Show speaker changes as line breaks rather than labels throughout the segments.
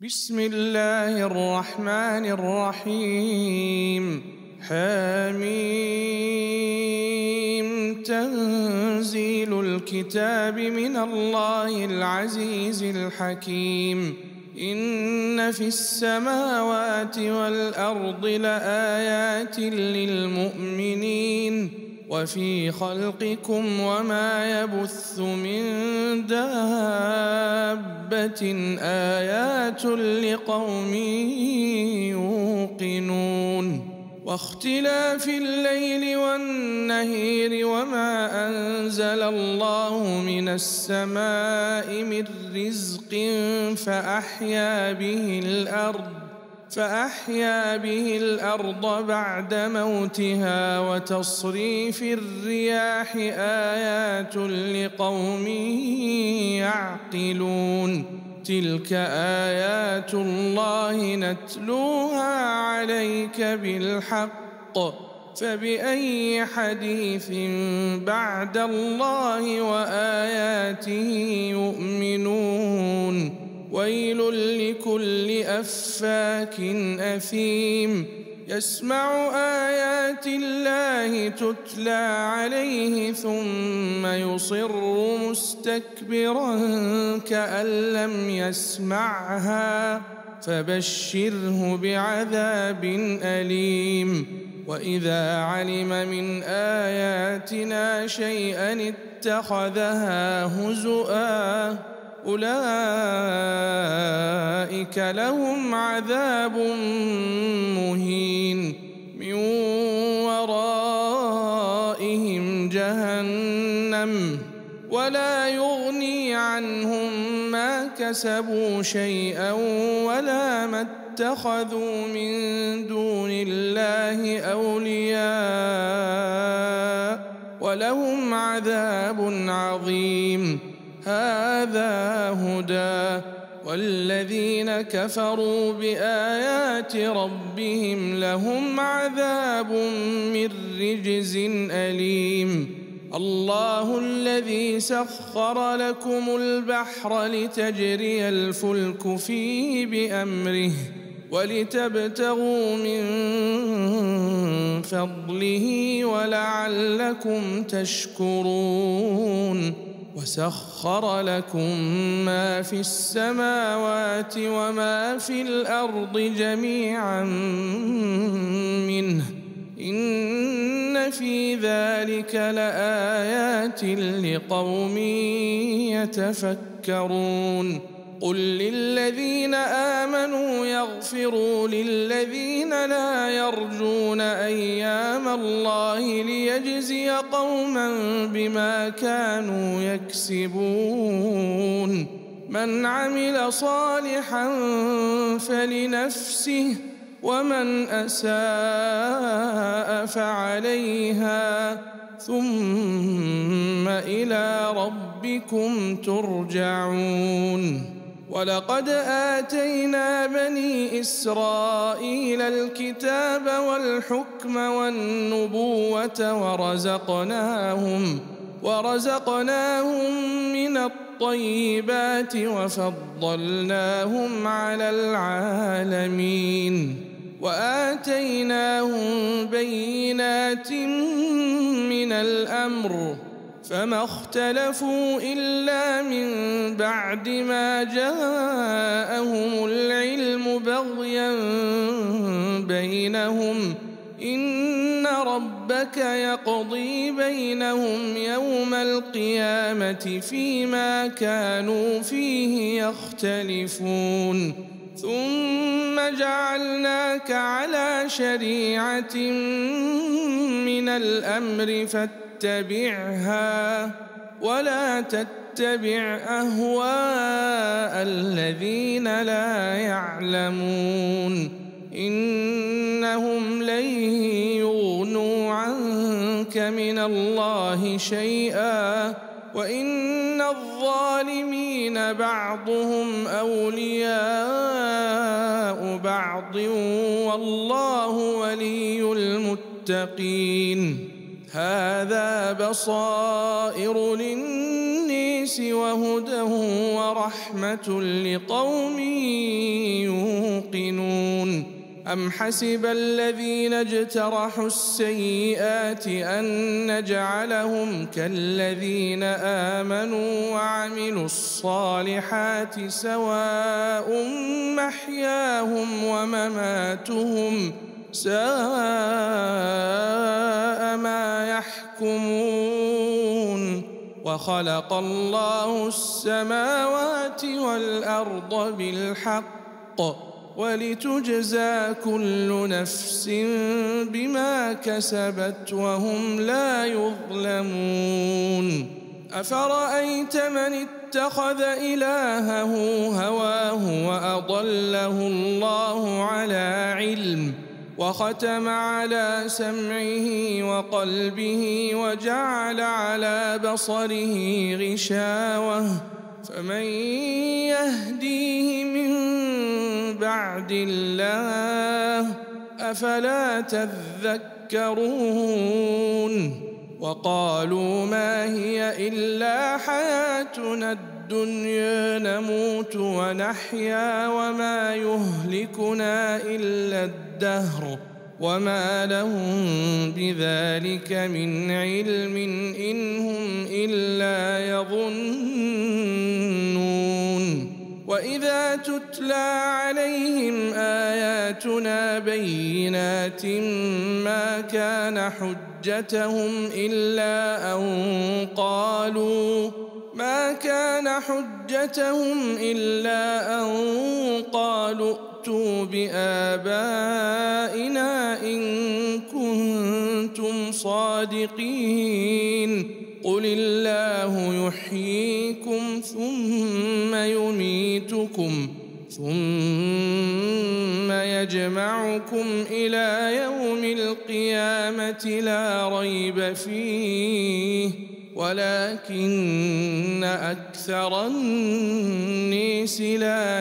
بسم الله الرحمن الرحيم. حميم. تنزيل الكتاب من الله العزيز الحكيم. إن في السماوات والأرض لآيات للمؤمنين وفي خلقكم وما يبث من دابة آيات لقوم يوقنون. واختلاف الليل والنهار وما أنزل الله من السماء من رزق فأحيا به الأرض بعد موتها وتصريف الرياح آيات لقوم يعقلون. تلك آيات الله نتلوها عليك بالحق فبأي حديث بعد الله وآياته يؤمنون. ويل لكل أفاك أثيم يسمع آيات الله تتلى عليه ثم يصر مستكبرا كأن لم يسمعها فبشره بعذاب أليم. وإذا علم من آياتنا شيئا اتخذها هزؤا أولئك لهم عذاب مهين من ورائهم جهنم ولا يغني عنهم ما كسبوا شيئا ولا ما اتخذوا من دون الله أولياء ولهم عذاب عظيم. هذا هدى والذين كفروا بآيات ربهم لهم عذاب من رجز أليم. الله الذي سخر لكم البحر لتجري الفلك فيه بأمره ولتبتغوا من فضله ولعلكم تشكرون. وسخر لكم ما في السماوات وما في الأرض جميعا منه إن في ذلك لآيات لقوم يتفكرون. قل للذين آمنوا يغفروا للذين لا يرجون أيام الله ليجزي قوما بما كانوا يكسبون. من عمل صالحا فلنفسه ومن أساء فعليها ثم إلى ربكم ترجعون. ولقد آتينا بني إسرائيل الكتاب والحكم والنبوة ورزقناهم من الطيبات وفضلناهم على العالمين وآتيناهم بينات من الأمر فما اختلفوا إلا من بعد ما جاءهم العلم بغيا بينهم إن ربك يقضي بينهم يوم القيامة فيما كانوا فيه يختلفون. ثم جعلناك على شريعة من الأمر فاتبعها ولا تتبع أهواء الذين لا يعلمون إنهم لن يغنوا عنك من الله شيئا وإن الظالمين بعضهم أولياء بعض والله ولي المتقين. هذا بصائر للناس وهدى ورحمة لقوم أم حسب الذين اجترحوا السيئات أن نجعلهم كالذين آمنوا وعملوا الصالحات سواء محياهم ومماتهم ساء ما يحكمون وخلق الله السماوات والأرض بالحق ولتجزى كل نفس بما كسبت وهم لا يظلمون أفرأيت من اتخذ إلهه هواه وأضله الله على علم وختم على سمعه وقلبه وجعل على بصره غشاوة فمن يهديه من بعد الله أفلا تذكرون وقالوا ما هي إلا حياتنا الدنيا نموت ونحيا وما يهلكنا إلا الدهر وما لهم بذلك من علم إن هم إلا يظنون وإذا تتلى عليهم آياتنا بينات ما كان حجتهم إلا أن قالوا ائتوا بآبائنا إن كنتم صادقين قل الله يحييكم ثم يميتكم ثم يجمعكم إلى يوم القيامة لا ريب فيه ولكن أكثر الناس لا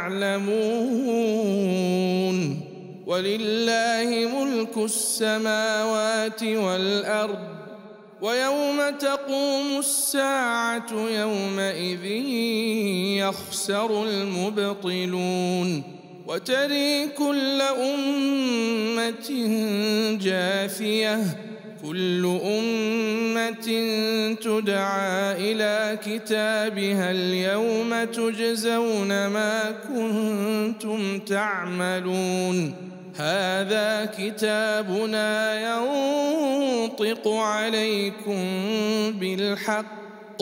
يعلمون ولله ملك السماوات والأرض ويوم تقوم الساعة يومئذ يخسر المبطلون وترى كل أمة جاثية كل أمة تدعى إلى كتابها اليوم تجزون ما كنتم تعملون هذا كتابنا ينطق عليكم بالحق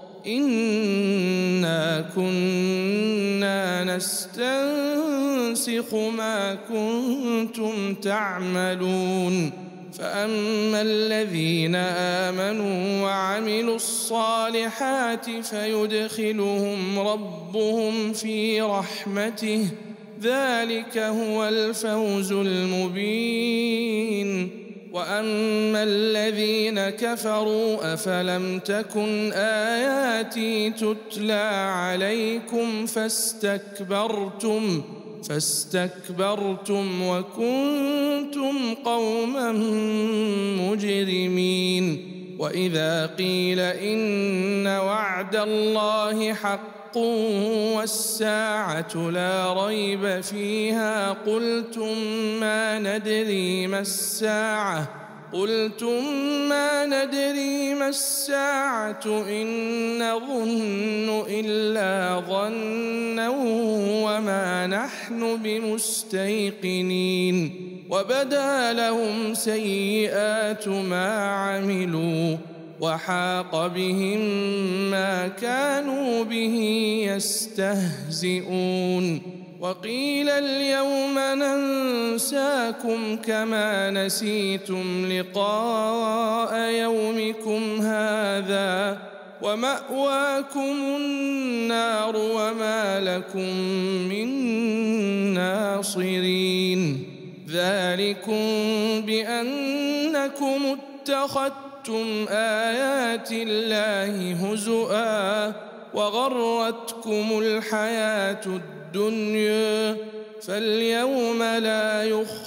إنا كنا نستنسخ ما كنتم تعملون فأما الذين آمنوا وعملوا الصالحات فيدخلهم ربهم في رحمته ذلك هو الفوز المبين وأما الذين كفروا أفلم تكن آياتي تتلى عليكم فاستكبرتم وكنتم قوما مجرمين وإذا قيل إن وعد الله حق والساعة لا ريب فيها قلتم ما ندري ما الساعة إن نظن إلا ظنا وما نحن بمستيقنين وبدا لهم سيئات ما عملوا وحاق بهم ما كانوا به يستهزئون وقيل اليوم ننساكم كما نسيتم لقاء يومكم هذا ومأواكم النار وما لكم من ناصرين ذلكم بأنكم اتخذتم آيات الله هزؤا وغرتكم الحياة الدنيا فاليوم لا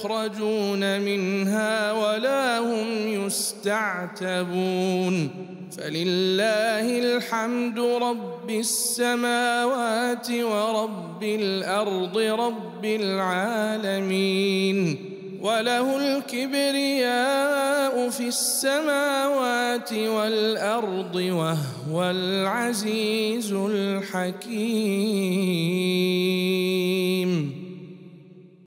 يخرجون منها ولا هم يستعتبون فلله الحمد رب السماوات ورب الأرض رب العالمين وله الكبرياء في السماوات والأرض وهو العزيز الحكيم.